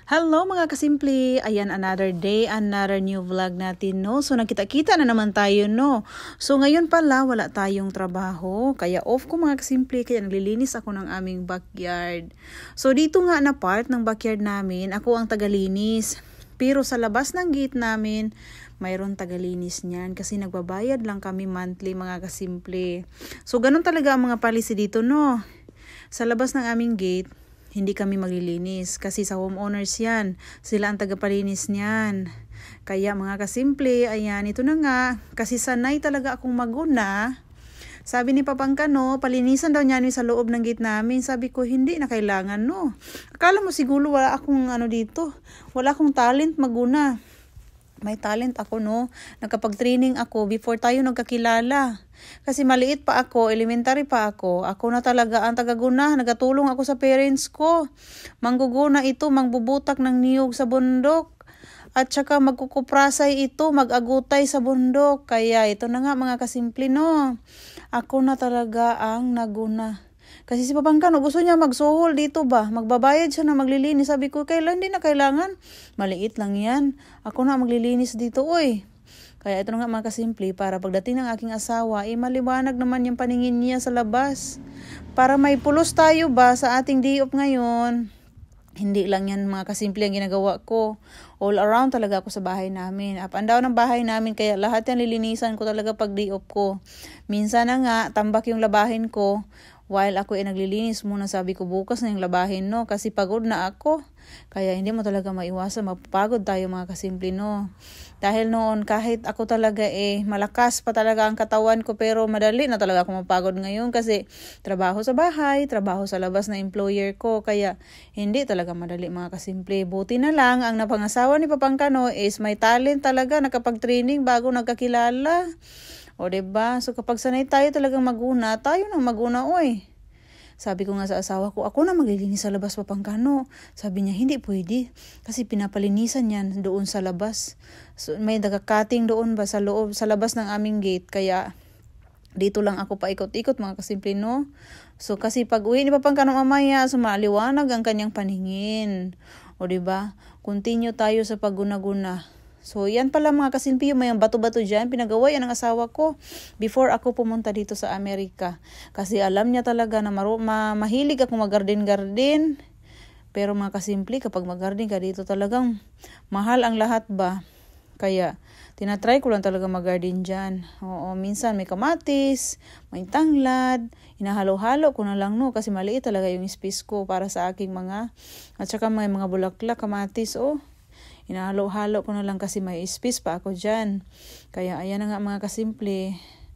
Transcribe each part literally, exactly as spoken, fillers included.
Hello mga kasimple! Ayan, another day, another new vlog natin, no? So, nakita-kita na naman tayo, no? So, ngayon pala, wala tayong trabaho. Kaya off ko mga kasimple, kaya naglilinis ako ng aming backyard. So, dito nga na part ng backyard namin, ako ang tagalinis. Pero sa labas ng gate namin, mayroon tagalinis niyan kasi nagbabayad lang kami monthly mga kasimple. So, ganun talaga ang mga policy dito, no? Sa labas ng aming gate, hindi kami maglilinis kasi sa homeowners yan. Sila ang tagapalinis niyan. Kaya mga kasimple, ayan, ito na nga. Kasi sanay talaga akong maguna. Sabi ni Papangkano, palinisan daw niya sa loob ng gate namin. Sabi ko, hindi na kailangan, no. Akala mo siguro wala akong ano dito. Wala akong talent maguna. May talent ako, no. Nakapag-training ako before tayo nagkakilala. Kasi maliit pa ako, elementary pa ako. Ako na talaga ang tagaguna. Nagatulong ako sa parents ko. Mangguguna ito, mangbubutak ng niyog sa bundok. At saka magkukuprasay ito, mag-agutay sa bundok. Kaya ito na nga mga kasimple, no. Ako na talaga ang naguna. Kasi si Papangkano gusto niya magsuhol dito ba? Magbabayad siya na maglilinis. Sabi ko, kailan din na kailangan? Maliit lang yan. Ako na maglilinis dito, oy. Kaya ito na nga mga kasimple, para pagdating ng aking asawa, eh maliwanag naman yung paningin niya sa labas. Para may pulos tayo ba sa ating day off ngayon. Hindi lang yan mga kasimple ang ginagawa ko. All around talaga ako sa bahay namin. Up and down ng bahay namin, kaya lahat yan lilinisan ko talaga pag day off ko. Minsan na nga, tambak yung labahin ko. While ako ay naglilinis muna, sabi ko bukas na yung labahin, no? Kasi pagod na ako. Kaya hindi mo talaga maiwasan, mapapagod tayo mga kasimple, no? Dahil noon, kahit ako talaga eh, malakas pa talaga ang katawan ko, pero madali na talaga ako mapagod ngayon kasi trabaho sa bahay, trabaho sa labas na employer ko. Kaya hindi talaga madali mga kasimple. Buti na lang, ang napangasawa ni Papangkano is may talent talaga, nakapag-training bago nagkakilala. O diba? So kapag sanay tayo talagang maguna, tayo nang maguna, oy. Sabi ko nga sa asawa ko, ako na maglilinis sa labas, Papangkano. Sabi niya, hindi pwede. Kasi pinapalinisan yan doon sa labas. So, may nagka-cutting doon ba sa loob, sa labas ng aming gate. Kaya dito lang ako paikot-ikot mga kasimple, no? So kasi pag uwi ni Papangkano mamaya, sumaliwanag ang kanyang paningin. O diba? Continue tayo sa pagguna-guna. So, yan pala mga kasimple, may bato-bato dyan. Pinagawa yan ng asawa ko before ako pumunta dito sa Amerika. Kasi alam niya talaga na maru- ma- mahilig ako mag-garden-garden. Pero mga kasimple, kapag mag-garden ka dito talagang mahal ang lahat ba? Kaya, tinatry ko lang talaga mag-garden dyan. Oo, minsan may kamatis, may tanglad, inahalo-halo ko na lang, no? Kasi maliit talaga yung space ko para sa aking mga, at saka may mga bulaklak, kamatis, oh. Inahalo-halo ko na lang kasi may space pa ako dyan. Kaya ayan na nga mga kasimple.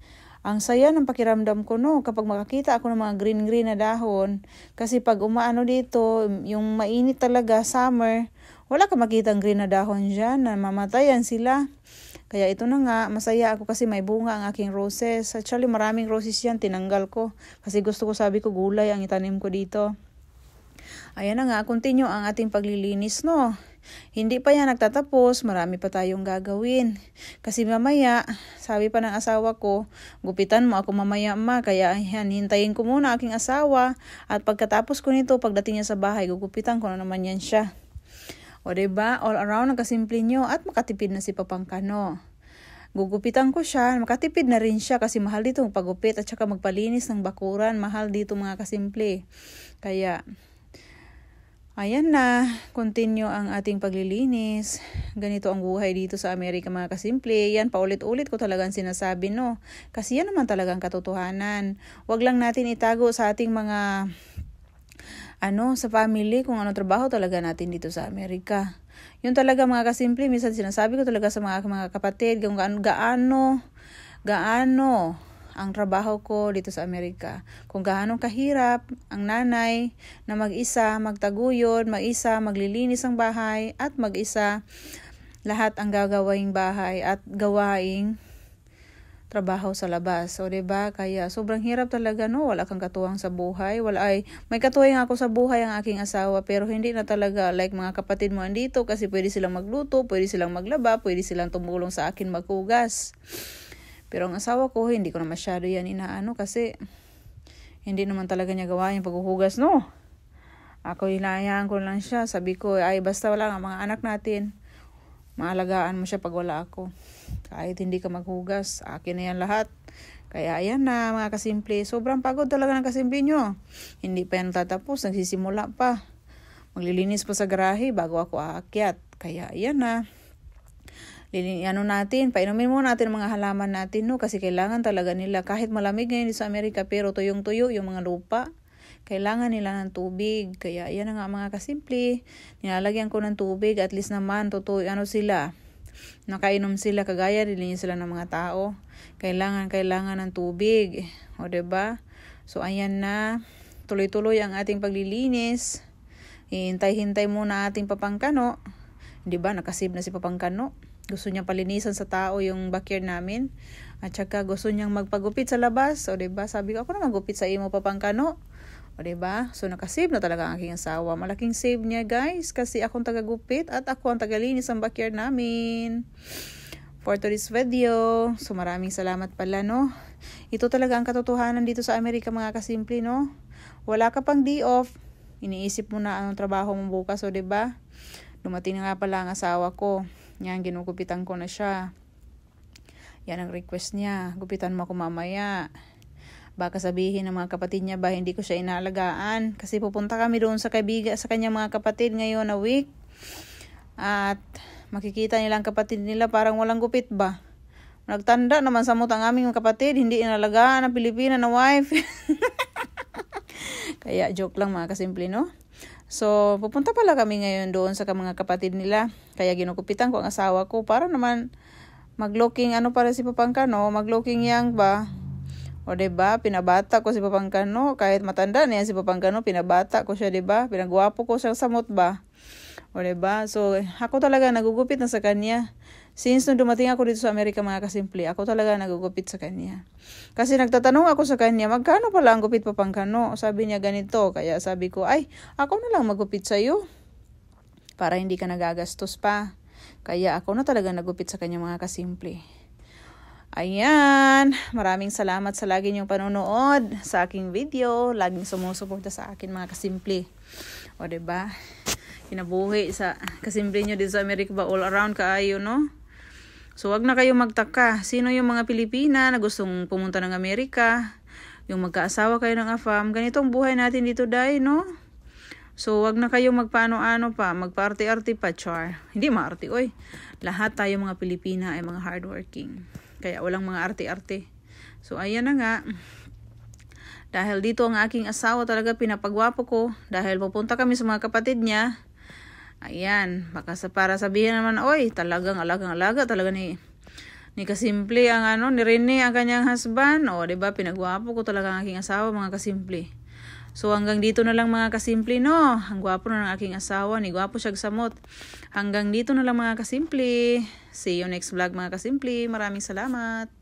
Ang saya ng pakiramdam ko, no, kapag makakita ako ng mga green-green na dahon. Kasi pag umaano dito, yung mainit talaga, summer, wala ka makitang green na dahon dyan, na mamatayan sila. Kaya ito na nga, masaya ako kasi may bunga ang aking roses. Actually, maraming roses yan, tinanggal ko. Kasi gusto ko, sabi ko, gulay ang itanim ko dito. Ayan na nga, continue ang ating paglilinis, no. Hindi pa yan nagtatapos, marami pa tayong gagawin. Kasi mamaya, sabi pa ng asawa ko, gupitan mo ako mamaya ma, kaya yan, hintayin ko muna aking asawa. At pagkatapos ko nito, pagdating niya sa bahay, gugupitan ko na naman yan siya. O diba, all around nagkasimple nyo at makatipid na si Papangkano. Gugupitan ko siya, makatipid na rin siya kasi mahal dito pagupit at saka magpalinis ng bakuran, mahal dito mga kasimple. Kaya ayan na, continue ang ating paglilinis. Ganito ang buhay dito sa Amerika mga kasimple. Yan, paulit-ulit ko talagang sinasabi, no? Kasi yan naman talagang katotohanan. Huwag lang natin itago sa ating mga, ano, sa family, kung ano trabaho talaga natin dito sa Amerika. Yun talaga mga kasimple, minsan sinasabi ko talaga sa mga, mga kapatid, kung gaano, gaano, gaano, ang trabaho ko dito sa Amerika. Kung gaano kahirap ang nanay na mag-isa, magtaguyod, mag-isa, maglilinis ng bahay, at mag-isa lahat ang gagawing bahay at gawaing trabaho sa labas. So, diba? Kaya sobrang hirap talaga, no? Wala kang katuwang sa buhay. Wala ay, may katuwang ako sa buhay ang aking asawa, pero hindi na talaga like mga kapatid mo andito kasi pwede silang magluto, pwede silang maglaba, pwede silang tumulong sa akin maghugas. Pero ang asawa ko, hindi ko na masyado yan inaano kasi hindi naman talaga niya gawa yung paghuhugas, no? Ako hinahayaan ko lang siya. Sabi ko, ay basta wala nga mga anak natin. Maalagaan mo siya pag wala ako. Kahit hindi ka maghugas, akin na yan lahat. Kaya ayan na mga kasimple. Sobrang pagod talaga ng kasimple nyo. Hindi pa yan tatapos, nagsisimula pa. Maglilinis pa sa garahe bago ako aakyat. Kaya ayan na. Lili, ano natin, painumin muna natin ang mga halaman natin, no? Kasi kailangan talaga nila, kahit malamig ngayon sa Amerika, pero tuyong-tuyo yung mga lupa, kailangan nila ng tubig. Kaya yan na nga mga kasimple, nilalagyan ko ng tubig, at least naman, totoo, ano sila, nakainom sila, kagaya nilinis sila ng mga tao. Kailangan, kailangan ng tubig. O diba? So ayan na, tuloy-tuloy ang ating paglilinis. Hintay-hintay muna ating papangkano. Diba, nakasave na si papangkano. Gusto niya palinisan sa tao yung backyard namin. At saka gusto niyang magpagupit sa labas. O diba, sabi ko, ako na magupit sa imo papangkano. O diba, so nakasave na talaga ang aking asawa. Malaking save niya guys, kasi akong tagagupit at ako ang tagalinis ng backyard namin. For today's video, so maraming salamat pala, no. Ito talaga ang katotohanan dito sa Amerika mga kasimple, no. Wala ka pang day off, iniisip mo na anong trabaho mo bukas. O diba, dumating na nga pala ang asawa ko. Yan, ginugupitan ko na siya. Yan ang request niya. Gupitan mo ako mamaya. Baka sabihin ng mga kapatid niya ba hindi ko siya inaalagaan. Kasi pupunta kami doon sa kaibigan, sa kanya mga kapatid ngayon na week. At makikita nilang kapatid nila parang walang gupit ba. Nagtanda naman sa mutang aming kapatid. Hindi inaalagaan ng Pilipina na wife. Kaya joke lang mga kasimple, no? So, pupunta pala kami ngayon doon sa mga kapatid nila. Kaya ginukupitan ko ang asawa ko para naman mag-looking ano para si Papangkano, mag-looking young ba? O diba, pinabata ko si Papangkano. Kahit matanda na yan si Papangkano, pinabata ko siya, diba? Pinagwapo ko siya sa mot ba? O diba? So, ako talaga nagugupit na sa kanya. Since nung dumating ako dito sa Amerika mga kasimple, ako talaga nagugupit sa kanya. Kasi nagtatanong ako sa kanya, magkano pala ang gupit Papangkano? Sabi niya ganito, kaya sabi ko, ay, ako na lang magupit sa'yo. Para hindi ka nagagastos pa. Kaya ako na talaga nagupit sa kanya mga kasimple. Ayan, maraming salamat sa lagi niyong panonood sa aking video. Laging sumusuporta sa akin mga kasimple. O diba? Kinabuhi sa kasimple nyo dito sa Amerika ba, all around kaayo, no? So wag na kayong magtaka. Sino yung mga Pilipina na gustong pumunta ng Amerika? Yung magkaasawa kayo ng afam. Ganitong buhay natin dito dahil, no? So wag na kayong magpaano-ano pa, magpaarte-arte pa, char. Hindi maarte, oy. Lahat tayo mga Pilipina ay mga hardworking. Kaya walang mga arte-arte. So ayan na nga. Dahil dito ang aking asawa talaga pinapagwapo ko. Dahil pupunta kami sa mga kapatid niya. Ayan, baka sa para sabihin naman, oy, talagang alagang-alaga talaga ni ni kasimple ang ano, ni Rene ang kanyang husband. O, diba, pinagwapo ko talaga ang aking asawa, mga kasimple. So, hanggang dito na lang mga kasimple, no? Ang gwapo na ng aking asawa, ni gwapo siya samot. Hanggang dito na lang mga kasimple. See you next vlog mga kasimple. Maraming salamat.